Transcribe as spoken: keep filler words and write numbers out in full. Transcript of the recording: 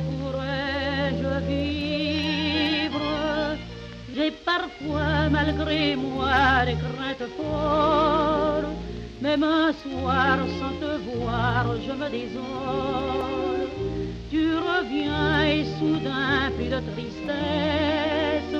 pourrais-je vivre? J'ai parfois, malgré moi, des craintes folles. Même un soir, sans te voir, je me désole. Tu reviens et soudain, plus de tristesse.